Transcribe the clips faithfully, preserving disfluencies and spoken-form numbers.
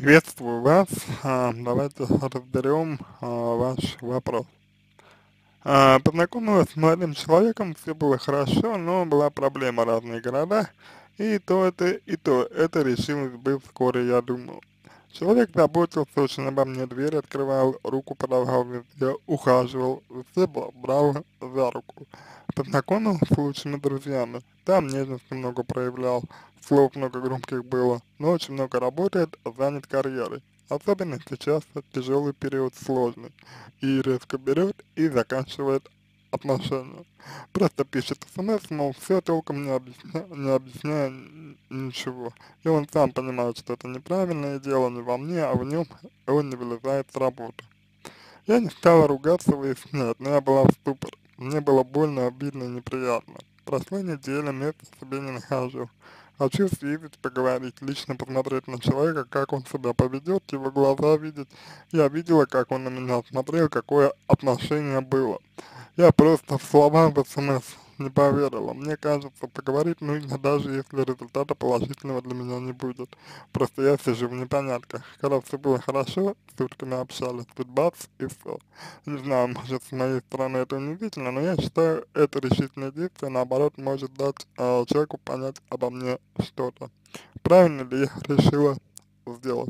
Приветствую вас. А, Давайте разберем а, ваш вопрос. А, Познакомилась с молодым человеком, все было хорошо, но была проблема, разные города, и то это, и то это решилось бы вскоре, я думал. Человек заботился очень обо мне, дверь открывал, руку подавал везде, ухаживал, все брал за руку. Познакомил с лучшими друзьями, там нежности много проявлял, слов много громких было, но очень много работает, занят карьерой. Особенно сейчас тяжелый период сложный, и резко берет и заканчивает отношения. Просто пишет смс, мол, все толком не объясня, не объясняя н- ничего. И он сам понимает, что это неправильное дело не во мне, а в нем, и он не вылезает с работы. Я не стала ругаться, выяснять, но я была в ступоре. Мне было больно, обидно и неприятно. Прошла неделя, места себе не нахожу. Хочу съездить, поговорить, лично посмотреть на человека, как он себя поведет, его глаза видеть. Я видела, как он на меня смотрел, какое отношение было. Я просто в слова в СМС не поверила. Мне кажется, поговорить нужно, даже если результата положительного для меня не будет. Просто я сижу в непонятках. Когда все было хорошо, сутками общались, тут бац и все. Не знаю, может с моей стороны это унизительно, но я считаю, это решительное действие, наоборот, может дать э, человеку понять обо мне что-то. Правильно ли я решила сделать?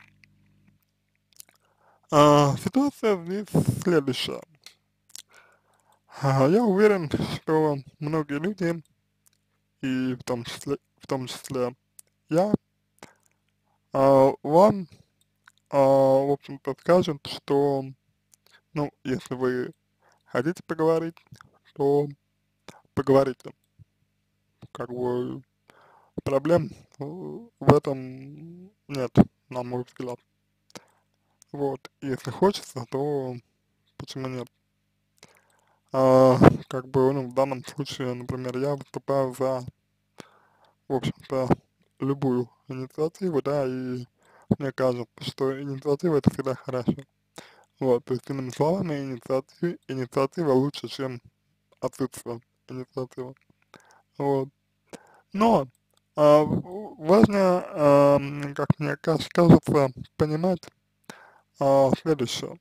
А, ситуация здесь следующая. А, Я уверен, что многие люди, и в том числе, в том числе я, а, вам, а, в общем-то, скажут, что, ну, если вы хотите поговорить, то поговорите. Как бы проблем э, в этом нет, на мой взгляд. Вот, если хочется, то почему нет? А, как бы, ну, в данном случае, например, я выступаю за, в общем-то, любую инициативу, да, и мне кажется, что инициатива это всегда хорошо. Вот, то есть, иными словами, инициатива, инициатива лучше, чем отсутствие инициативы. Вот. Но а, в- важно, ам, как мне каж- кажется, понимать а, следующее.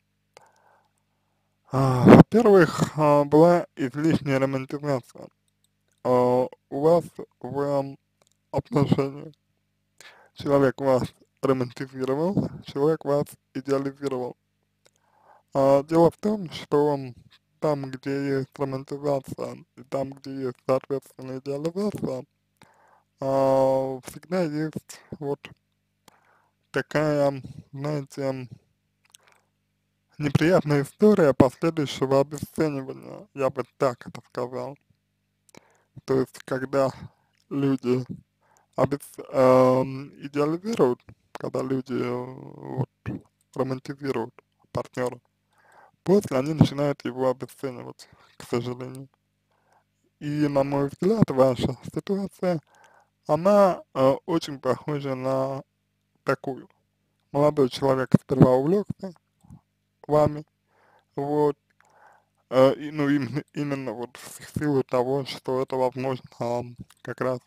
А, во-первых, а, была излишняя романтизация а, у вас в отношениях. Человек вас романтизировал, человек вас идеализировал. А, дело в том, что там, где есть романтизация, и там, где есть, соответственно, идеализация, а, всегда есть вот такая, знаете, неприятная история последующего обесценивания, я бы так это сказал. То есть, когда люди обес, эм, идеализируют, когда люди э, вот, романтизируют партнера, после они начинают его обесценивать, к сожалению. И, на мой взгляд, ваша ситуация, она э, очень похожа на такую. Молодой человек сперва увлекся вами, вот, э, и, ну, именно, именно вот в силу того, что это, возможно, а, как раз,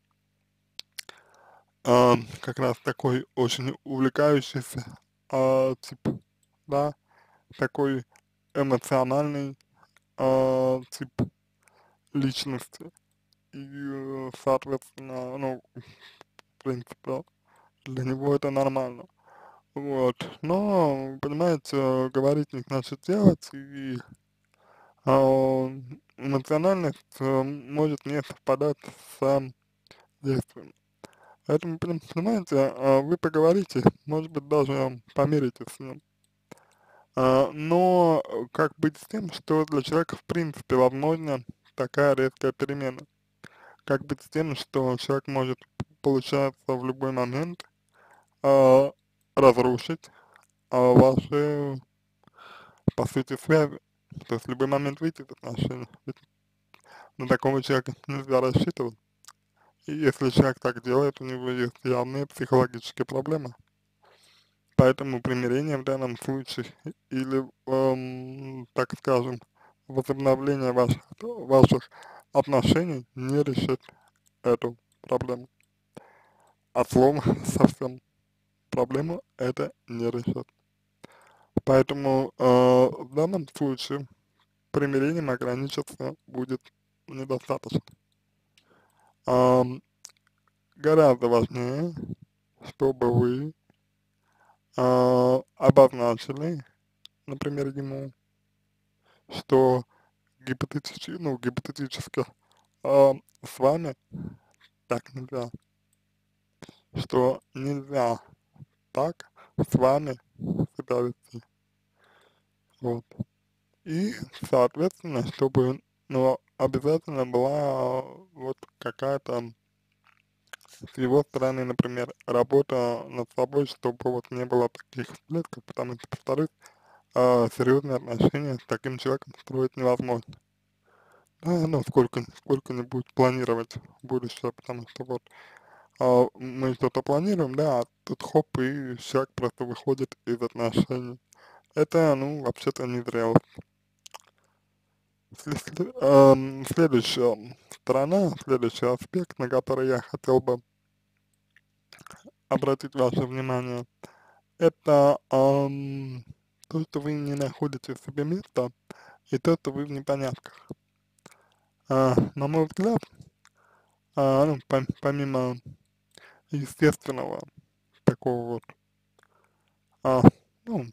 а, как раз такой очень увлекающийся а, тип, да, такой эмоциональный а, тип личности. И, э, соответственно, ну, в принципе, для него это нормально. Вот. Но, понимаете, говорить не значит делать, и а, эмоциональность э, может не совпадать с действием. Поэтому, поним- понимаете, а, вы поговорите, может быть, даже помиритесь с ним. А, но э, как быть с тем, что для человека в принципе возможна такая резкая перемена? Как быть с тем, что человек может, получается, в любой момент а, разрушить а, ваши, по сути, связи? То есть в любой момент выйти из отношений. Ведь на такого человека нельзя рассчитывать. И если человек так делает, у него есть явные психологические проблемы. Поэтому примирение в данном случае или, эм, так скажем, возобновление ваших, ваших отношений не решит эту проблему. От слова совсем проблему это не решит. Поэтому э, в данном случае примирением ограничиться будет недостаточно. Ам, Гораздо важнее, чтобы вы э, обозначили, например, ему, что гипотетически, ну, гипотетически э, с вами так нельзя, что нельзя так с вами себя вести. Вот. И, соответственно, чтобы, ну, обязательно была вот какая-то с его стороны, например, работа над собой, чтобы вот не было таких всплесков, потому что, повторюсь, а, серьезные отношения с таким человеком строить невозможно. Да, ну, сколько, сколько-нибудь планировать будущее, потому что вот а, мы что-то планируем, да, а тут хоп, и человек просто выходит из отношений. Это, ну, вообще-то незрело. След- ам, Следующая сторона, следующий аспект, на который я хотел бы обратить ваше внимание, это ам, то, что вы не находите себе места, и то, что вы в непонятках. А, на мой взгляд, а, ну, пом- помимо естественного такого вот, а, ну,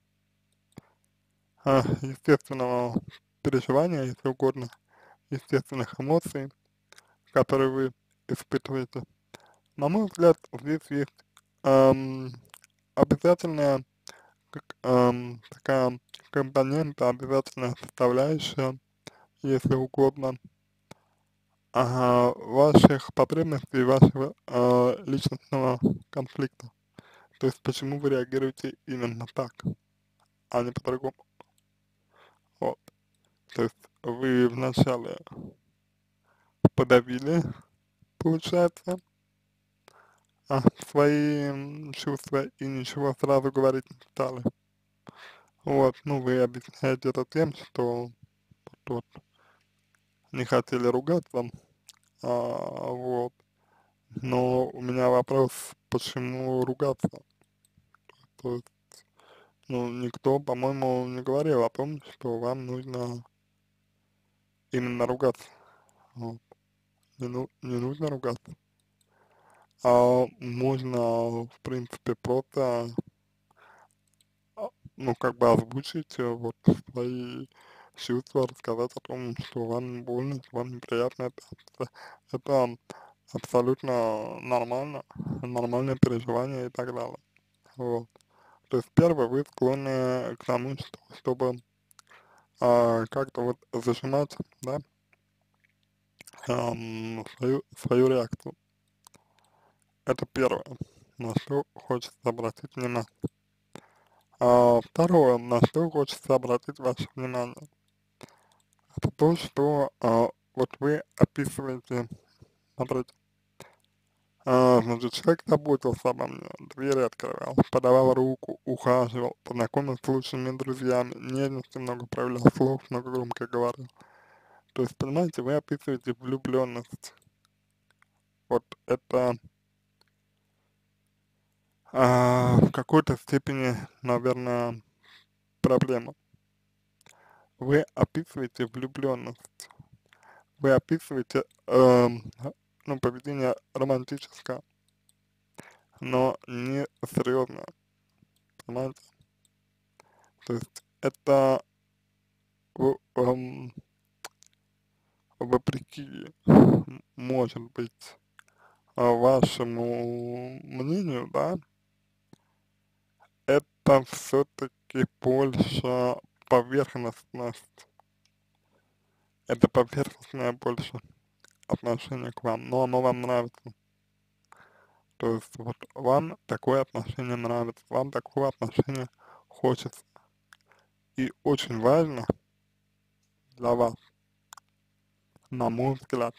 а, естественного переживания, если угодно, естественных эмоций, которые вы испытываете, на мой взгляд, здесь есть ам, обязательная как, ам, такая компонента, обязательная составляющая, если угодно, ага, ваших потребностей, вашего а, личностного конфликта. То есть почему вы реагируете именно так, а не по-другому. Вот. То есть вы вначале подавили, получается, а, свои м, чувства и ничего сразу говорить не стали. Вот, ну вы объясняете это тем, что вот не хотели ругаться, а, вот. Но у меня вопрос, почему ругаться? То есть, ну, никто, по-моему, не говорил о том, что вам нужно именно ругаться. Вот. Не, ну, не нужно ругаться. А можно, в принципе, просто, а, ну, как бы озвучить э, вот свои чувства, рассказать о том, что вам больно, что вам неприятно. Это, это, это абсолютно нормально, нормальное переживание и так далее. Вот. То есть первое, вы склонны к тому, что, чтобы а, как-то вот зажимать, да, ам, свою, свою реакцию. Это первое, на что хочется обратить внимание. А второе, на что хочется обратить ваше внимание, это то, что а, вот вы описываете, смотрите, а, значит, человек заботился обо мне, двери открывал, подавал руку, ухаживал, познакомил с лучшими друзьями, нежности много проявлял, слов много громко говорил. То есть, понимаете, вы описываете влюбленность. Вот это а, в какой-то степени, наверное, проблема. Вы описываете влюбленность. Вы описываете, эм, ну, поведение романтическое, но не серьезное, понимаете? То есть это в- эм, вопреки, м, может быть, а, вашему мнению, да, это все-таки больше поверхностность, это поверхностное больше отношение к вам, но оно вам нравится. То есть вот вам такое отношение нравится, вам такого отношения хочется. И очень важно для вас, на мой взгляд,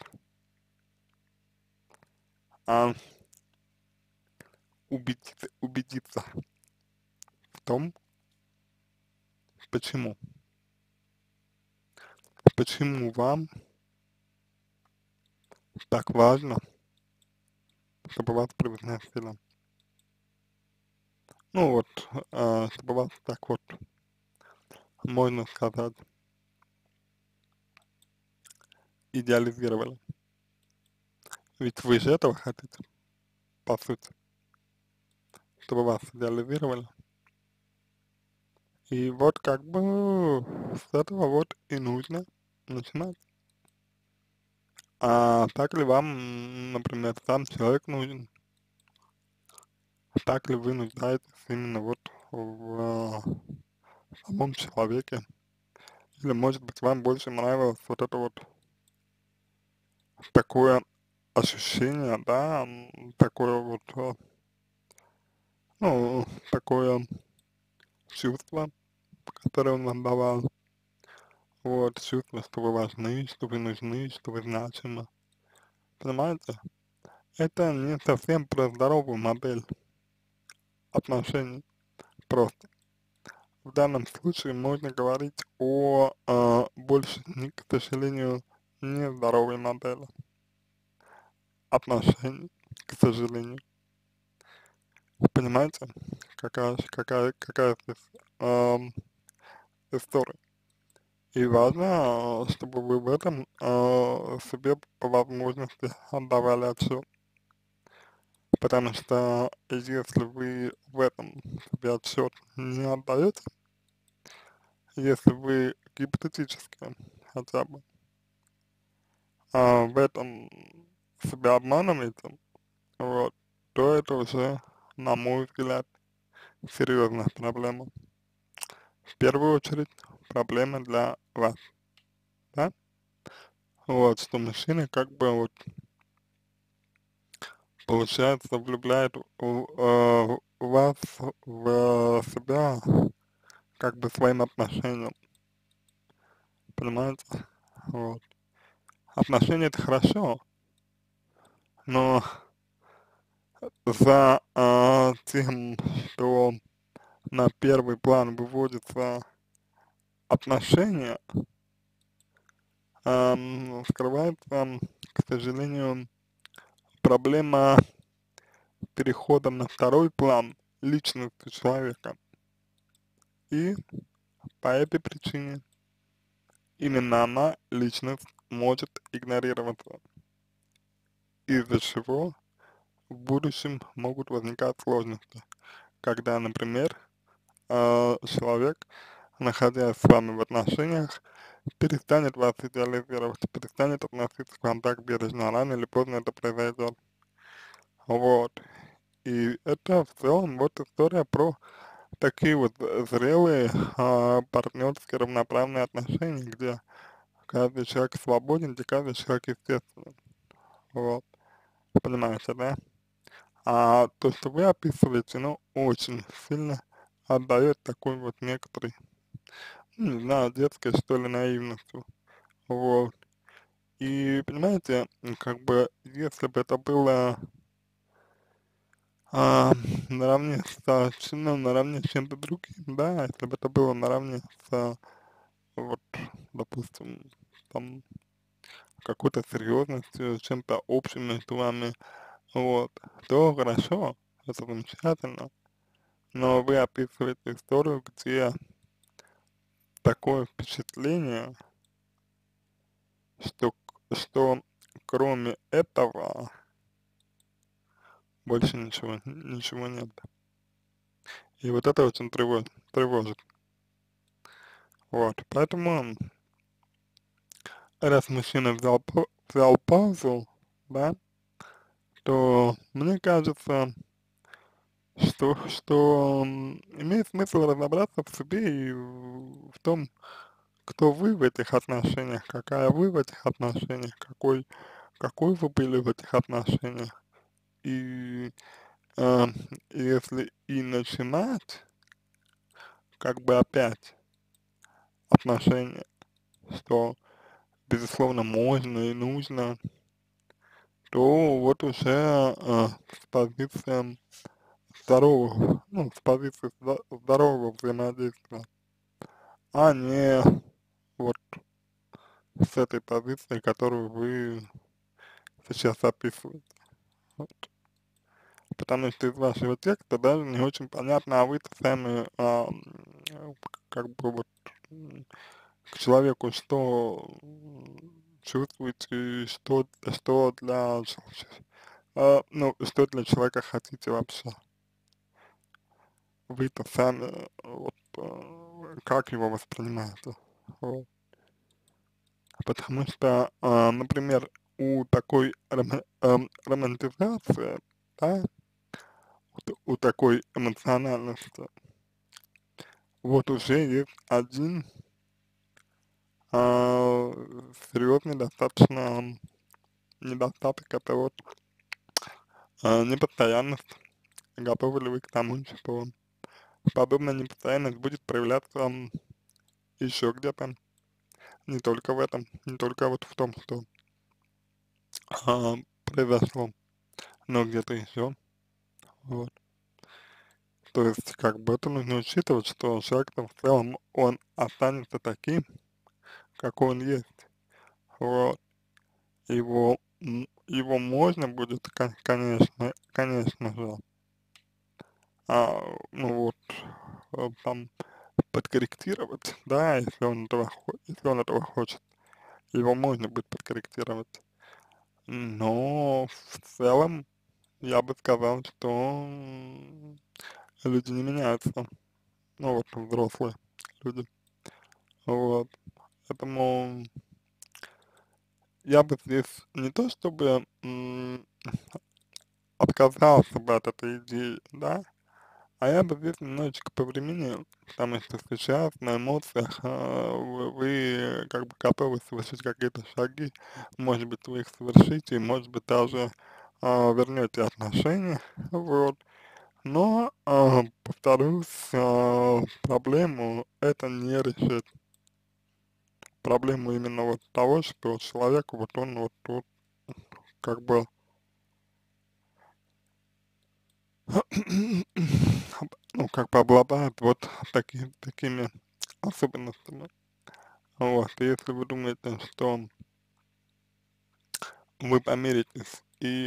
а, убедиться, убедиться в том, почему. Почему вам так важно, чтобы вас превозносили. Ну вот, а, чтобы вас так вот, можно сказать, идеализировали. Ведь вы же этого хотите, по сути, чтобы вас идеализировали. И вот как бы с этого вот и нужно начинать. А так ли вам, м, например, сам человек нужен? Так ли вы нуждаетесь именно вот в самом человеке? Или, может быть, вам больше нравилось вот это вот такое ощущение, да, м, такое вот, э, ну, такое чувство, которое он вам давал, вот, чувство, что вы важны, что вы нужны, что вы значимы, понимаете? Это не совсем про здоровую модель отношений просто. В данном случае можно говорить о, а, больше, не, к сожалению, нездоровой модели отношений, к сожалению. Понимаете, какая, ж- какая, какая здесь ам, история. И важно, а, чтобы вы в этом а, себе по возможности отдавали отчет. Потому что если вы в этом себе отчет не отдаете, если вы гипотетически хотя бы а, в этом себя обманываете, вот, то это уже, на мой взгляд, серьезная проблема. В первую очередь, проблема для вас, да? Вот, что мужчина как бы вот, получается, влюбляет в, э, вас в себя как бы своим отношением, понимаете? Вот. Отношения это хорошо, но за а, тем, что на первый план выводится отношения, ам, скрывается, к сожалению, проблема перехода на второй план личности человека. И по этой причине именно она, личность, может игнорироваться, из-за чего в будущем могут возникать сложности, когда, например, а, человек, находясь с вами в отношениях, перестанет вас идеализировать, перестанет относиться к вам так бережно, рано или поздно это произойдет. Вот. И это в целом вот история про такие вот э, зрелые а, партнерские равноправные отношения, где каждый человек свободен, где каждый человек естественен. Вот. Понимаете, да? А то, что вы описываете, ну, очень сильно отдает такой вот некоторый, ну, не знаю, детской, что ли, наивностью. Вот. И, понимаете, м, как бы, если бы это было а, наравне с, ч- ну, наравне с чем-то другим, да, если бы это было наравне с, вот, допустим, там, какой-то серьезностью, чем-то общим между вами, вот, то хорошо, это замечательно. Но вы описываете историю, где такое впечатление, что, к- что кроме этого больше ничего, ничего нет. И вот это очень тревожит, тревожит. Вот, поэтому, раз мужчина взял, пау- взял паузу, да, то мне кажется, что, что м, имеет смысл разобраться в себе и в в том, кто вы в этих отношениях, какая вы в этих отношениях, какой, какой вы были в этих отношениях. И а, если и начинать, как бы опять отношения, что, безусловно, можно и нужно, то вот уже а, с позиции здорового, ну, с позиции здо- здорового взаимодействия, а не вот с этой позиции, которую вы сейчас описываете. Вот. потому что из вашего текста даже не очень понятно, а вы-то сами, а, м, как бы вот м, к человеку что м, чувствуете, что, что для, ч- ч- а, ну, что для человека хотите вообще. Вы-то сами, э, вот, э, как его воспринимаете. Вот. Потому что, а, например, у такой рома- эм, романтизации, да, у, т- у такой эмоциональности, вот уже есть один а, серьезный достаточно недостаток, это вот а, непостоянность. Готовы ли вы к тому, что подобная непостоянность будет проявляться м, еще где-то, не только в этом, не только вот в том, что а, произошло, но где-то еще. Вот. То есть, как бы это нужно учитывать, что человек в целом, он останется таким, какой он есть. Вот. Его, м, его можно будет, кон- конечно, конечно же, а, ну вот, э, там, подкорректировать, да, если он этого, хо- если он этого хочет, его можно будет подкорректировать. Но в целом я бы сказал, что м, люди не меняются, ну вот взрослые люди, вот. Поэтому я бы здесь не то чтобы м, отказался бы от этой идеи, да, а я бы здесь немножечко повременил, потому что сейчас на эмоциях а, вы, вы как бы готовы совершить какие-то шаги, может быть, вы их совершите, может быть, даже а, вернете отношения, вот. Но, а, повторюсь, а, проблему это не решит. Проблему именно вот того, что человек, вот он вот тут как бы ну, как бы обладает вот таки, такими особенностями. Вот, и если вы думаете, что вы помиритесь и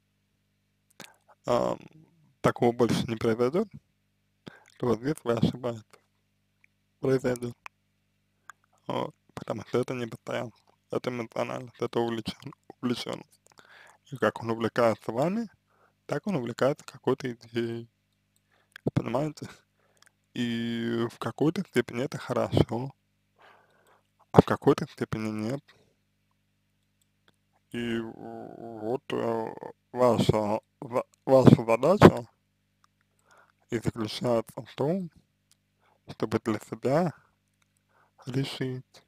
а, такого больше не произойдет, то вот здесь вы ошибаетесь. Произойдет. Вот, потому что это не постоянно. Это эмоционально, это увлечен, увлеченность. И как он увлекается вами, так он увлекается какой-то идеей. Понимаете? И в какой-то степени это хорошо, а в какой-то степени нет. И вот э, ваша, ва- ваша задача и заключается в том, чтобы для себя решить,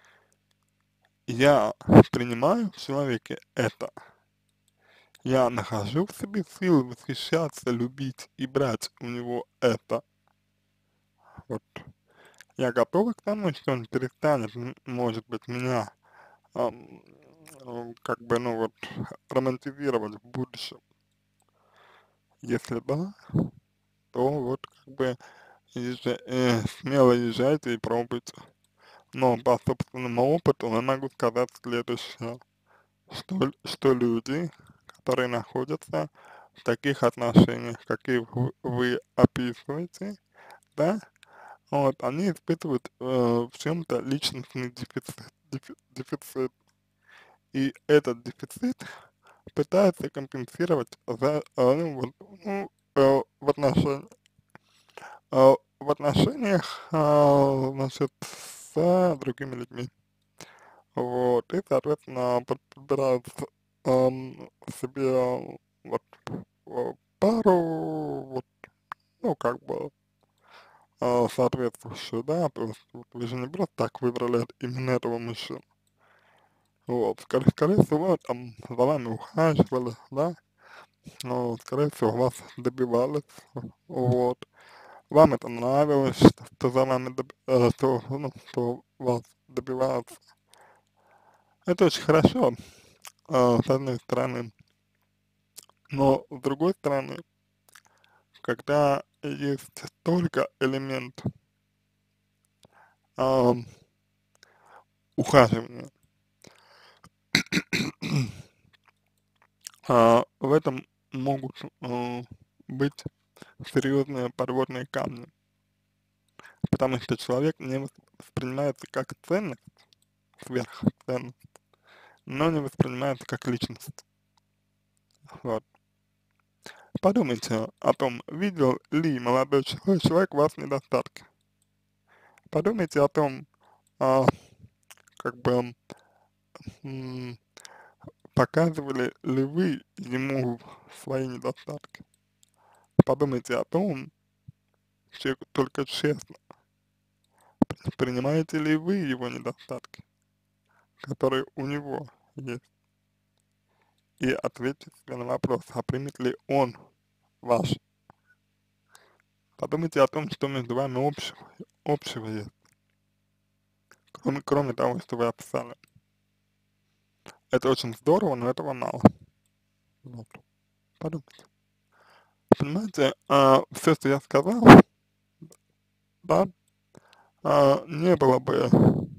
я принимаю в человеке это, я нахожу в себе силы восхищаться, любить и брать у него это. Вот я готова к тому, что он перестанет, м, может быть, меня ам, ам, как бы, ну вот, романтизировать в будущем. Если да, то вот как бы езжа- э, смело езжайте и пробуйте. Но по собственному опыту я могу сказать следующее, что, л- что люди, которые находятся в таких отношениях, какие вы, вы описываете, да, вот, они испытывают э, в чем-то личностный дефицит, дефи- дефицит. И этот дефицит пытаются компенсировать за, э, ну, вот, ну, э, в отношениях, э, в отношениях, а, значит, с другими людьми. Вот, и, соответственно, под- подбирают ам, себе вот э, пару, вот, ну, как бы, а, соответствующую, да, то есть вот вы же не просто так выбрали именно этого мужчину. Вот, скорее, скорее всего, там за вами ухаживали, да, ну, вот, скорее всего, вас добивались, вот. Вам это нравилось, что, что за вами, доб- э, что, ну, что вас добиваются. Это очень хорошо, а, с одной стороны. Но с другой стороны, когда есть только элемент ам, ухаживания, а, в этом могут э, быть серьезные подводные камни, потому что человек не вос- воспринимается как ценность, сверхценность, но не воспринимается как личность. Вот. Подумайте о том, видел ли молодой чело- человек в вас недостатки. Подумайте о том, а, как бы м, показывали ли вы ему свои недостатки. Подумайте о том, че- только честно, принимаете ли вы его недостатки, которые у него есть, и ответьте себе на вопрос, а примет ли он ваш. Подумайте о том, что между вами общего, общего есть, кроме, кроме того, что вы описали. Это очень здорово, но этого мало. Вот. Подумайте. Понимаете, а, все, что я сказал, да, а, не было бы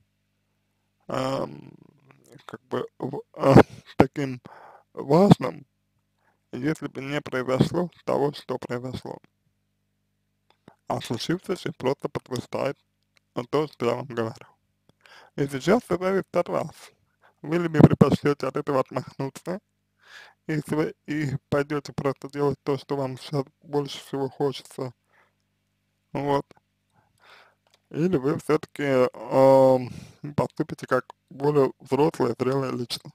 ам, как бы в- а, таким важным, если бы не произошло того, что произошло. А случившееся просто подтверждает то, что я вам говорю. И сейчас все зависит от вас. Вы либо предпочтете от этого отмахнуться, если вы и пойдете просто делать то, что вам сейчас больше всего хочется, вот, или вы все-таки поступите как более взрослая, зрелая личность.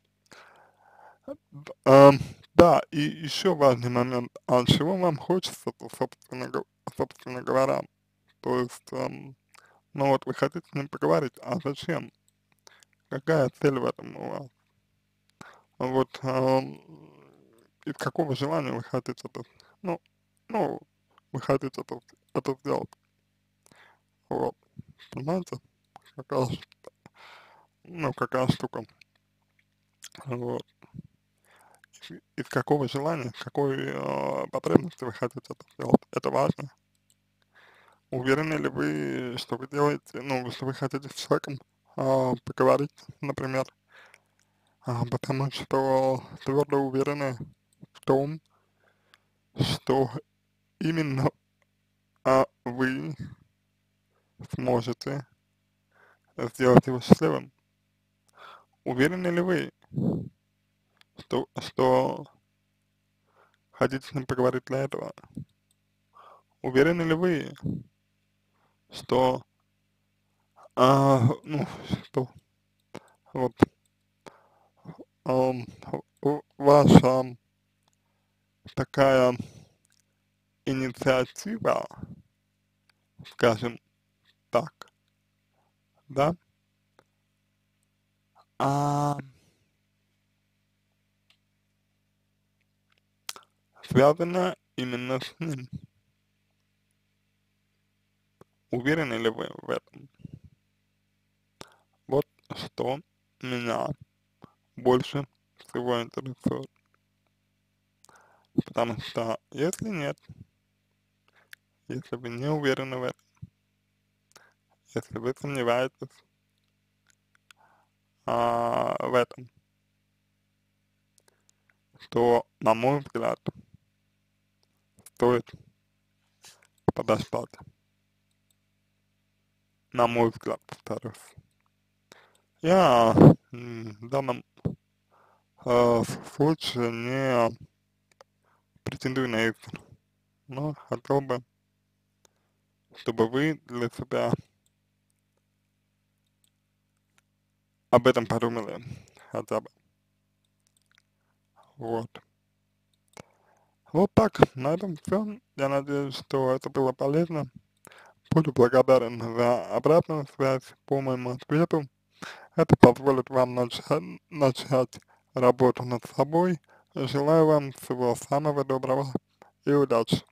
Ам, да, и еще важный момент, а чего вам хочется, то, собственно, го- собственно говоря, то есть, ам, ну вот вы хотите с ним поговорить, а зачем? Какая цель в этом у вас? Вот, ам, из какого желания вы хотите это, ну, ну, вы хотите это, это сделать, вот, понимаете, какая, ш- ну, какая штука, вот, из, из какого желания, с какой э, потребности вы хотите это сделать, это важно. Уверены ли вы, что вы делаете, ну, что вы хотите с человеком а, поговорить, например, а, потому что твердо уверены в том, что именно а, вы сможете сделать его счастливым. Уверены ли вы, что, что хотите с ним поговорить для этого? Уверены ли вы, что, а, ну, что вот ам, в- ваша такая инициатива, скажем так, да, а, связана именно с ним? Уверены ли вы в этом? Вот что меня больше всего интересует. Потому что если нет, если вы не уверены в этом, если вы сомневаетесь а, в этом, то, на мой взгляд, стоит подождать. На мой взгляд, повторюсь. Я м, в данном э, случае не претендую на истину, но хотел бы, чтобы вы для себя об этом подумали хотя бы. Вот. Вот так, на этом все. Я надеюсь, что это было полезно. Буду благодарен за обратную связь по моему ответу. Это позволит вам начать, начать работу над собой. Желаю вам всего самого доброго и удачи.